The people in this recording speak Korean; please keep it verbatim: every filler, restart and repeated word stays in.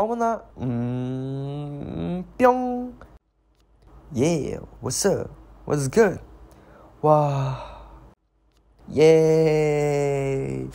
어머나, 음, 뿅. Yeah, what's up? What's good? 와, 예.